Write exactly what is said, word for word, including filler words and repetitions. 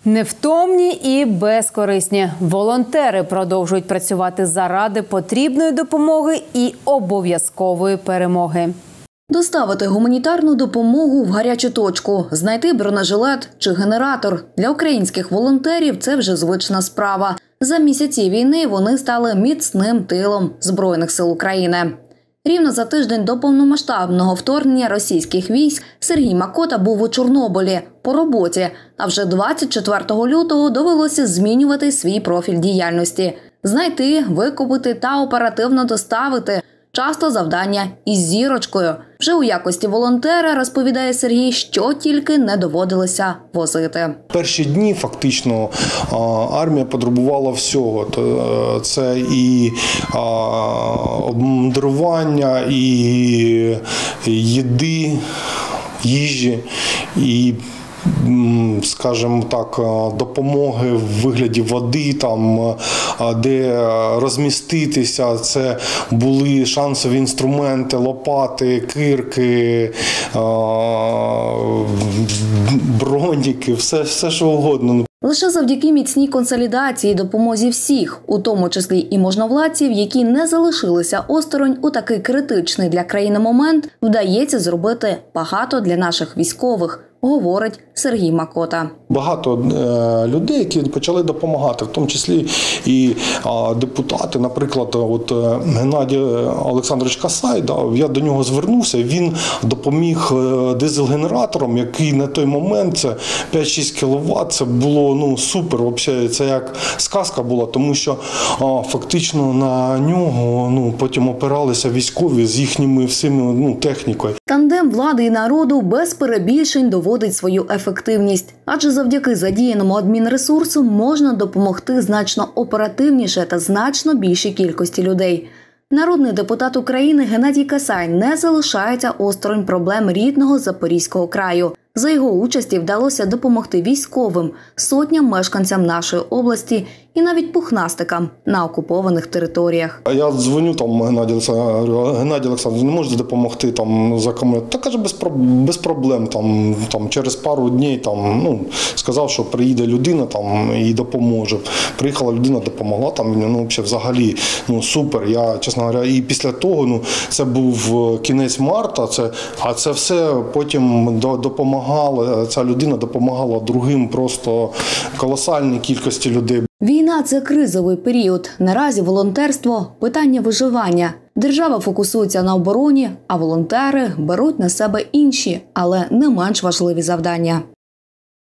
Невтомні і безкорисні. Волонтери продовжують працювати заради потрібної допомоги і обов'язкової перемоги. Доставити гуманітарну допомогу в гарячу точку, знайти бронежилет чи генератор. Для українських волонтерів це вже звична справа. За місяці війни вони стали міцним тилом Збройних сил України. Рівно за тиждень до повномасштабного вторгнення російських військ Сергій Макота був у Чорнобилі по роботі, а вже двадцять четвертого лютого довелося змінювати свій профіль діяльності. Знайти, викупити та оперативно доставити. Часто завдання із зірочкою. Вже у якості волонтера, розповідає Сергій, що тільки не доводилося возити. Перші дні фактично армія потребувала всього. Це і обмундирування, і їди, їжі, і, скажімо так, допомоги в вигляді води, там, де розміститися. Це були шансові інструменти, лопати, кирки, броніки, все, все що угодно. Лише завдяки міцній консолідації і допомозі всіх, у тому числі і можновладців, які не залишилися осторонь у такий критичний для країни момент, вдається зробити багато для наших військових, говорить Сергій Макота. Багато людей, які почали допомагати, в тому числі і депутати. Наприклад, от Геннадій Олександрович Касай, да, я до нього звернувся, він допоміг дизель-генератором, який на той момент, це п'ять-шість кіловат, це було ну, супер, взагалі, це як сказка була, тому що а, фактично на нього ну, потім опиралися військові з їхніми всіми ну, технікою. Тандем влади і народу без перебільшень доводить свою ефективність. Адже завдяки задіяному адмінресурсу можна допомогти значно оперативніше та значно більшій кількості людей. Народний депутат України Геннадій Касай не залишається осторонь проблем рідного Запорізького краю. За його участі вдалося допомогти військовим, сотням мешканцям нашої області і навіть пухнастикам на окупованих територіях. Я дзвоню там Геннадію Олександровичу, Геннадій Олександрович, не можете допомогти там за комунікацію? Та каже, без, без проблем, там, там через пару днів там, ну, сказав, що приїде людина там і допоможе. Приїхала людина, допомогла, там, ну, взагалі, ну, супер. Я, чесно говоря, і після того, ну, це був кінець марта, це, а це все потім допомагало, ця людина допомагала другим просто колосальній кількості людей. Війна – це кризовий період. Наразі волонтерство – питання виживання. Держава фокусується на обороні, а волонтери беруть на себе інші, але не менш важливі завдання.